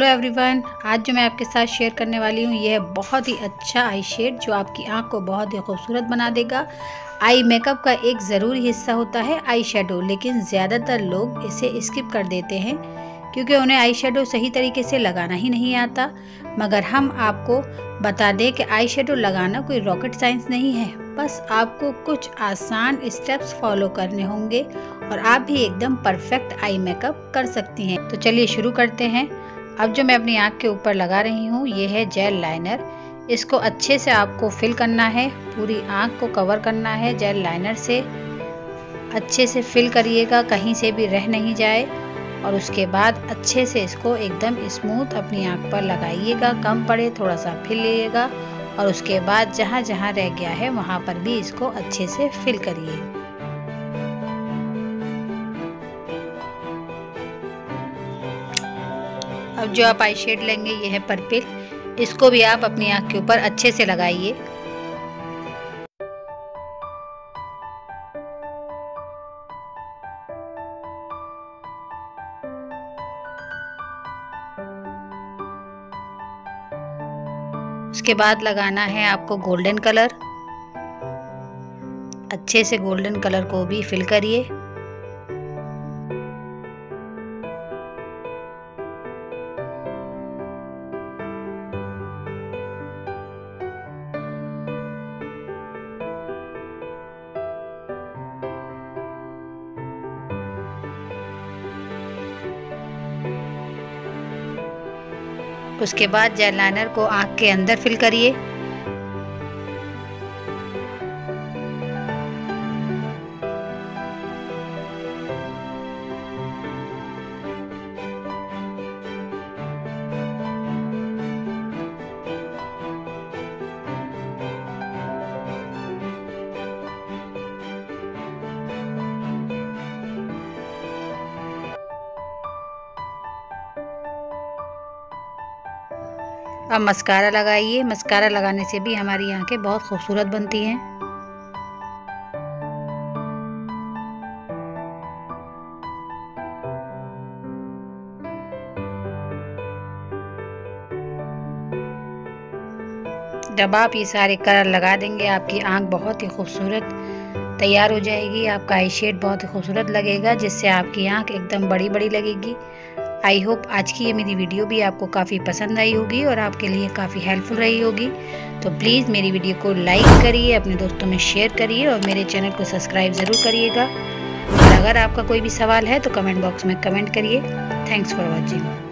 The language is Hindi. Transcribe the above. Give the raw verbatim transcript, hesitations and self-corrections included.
हेलो एवरीवन, आज जो मैं आपके साथ शेयर करने वाली हूँ यह है बहुत ही अच्छा आई शेड जो आपकी आँख को बहुत ही खूबसूरत बना देगा। आई मेकअप का एक ज़रूरी हिस्सा होता है आई शेडो, लेकिन ज़्यादातर लोग इसे स्किप कर देते हैं क्योंकि उन्हें आई शेडो सही तरीके से लगाना ही नहीं आता। मगर हम आपको बता दें कि आई शेडो लगाना कोई रॉकेट साइंस नहीं है, बस आपको कुछ आसान स्टेप्स फॉलो करने होंगे और आप भी एकदम परफेक्ट आई मेकअप कर सकती हैं। तो चलिए शुरू करते हैं। अब जो मैं अपनी आँख के ऊपर लगा रही हूँ ये है जेल लाइनर। इसको अच्छे से आपको फिल करना है, पूरी आँख को कवर करना है जेल लाइनर से। अच्छे से फिल करिएगा, कहीं से भी रह नहीं जाए। और उसके बाद अच्छे से इसको एकदम स्मूथ अपनी आँख पर लगाइएगा, कम पड़े थोड़ा सा फिल लीजिएगा। और उसके बाद जहाँ जहाँ रह गया है वहाँ पर भी इसको अच्छे से फिल करिए। अब जो आप आई शेड लेंगे ये है पर्पल, इसको भी आप अपनी आँख के ऊपर अच्छे से लगाइए। उसके बाद लगाना है आपको गोल्डन कलर। अच्छे से गोल्डन कलर को भी फिल करिए। उसके बाद जेल लाइनर को आँख के अंदर फिल करिए। अब मस्कारा लगाइए। मस्कारा लगाने से भी हमारी आंखें बहुत खूबसूरत बनती हैं। जब आप ये सारे कलर लगा देंगे आपकी आंख बहुत ही खूबसूरत तैयार हो जाएगी। आपका आई शेड बहुत ही खूबसूरत लगेगा, जिससे आपकी आंख एकदम बड़ी बड़ी लगेगी। आई होप आज की ये मेरी वीडियो भी आपको काफ़ी पसंद आई होगी और आपके लिए काफ़ी हेल्पफुल रही होगी। तो प्लीज़ मेरी वीडियो को लाइक करिए, अपने दोस्तों में शेयर करिए और मेरे चैनल को सब्सक्राइब ज़रूर करिएगा। और अगर आपका कोई भी सवाल है तो कमेंट बॉक्स में कमेंट करिए। Thanks for watching.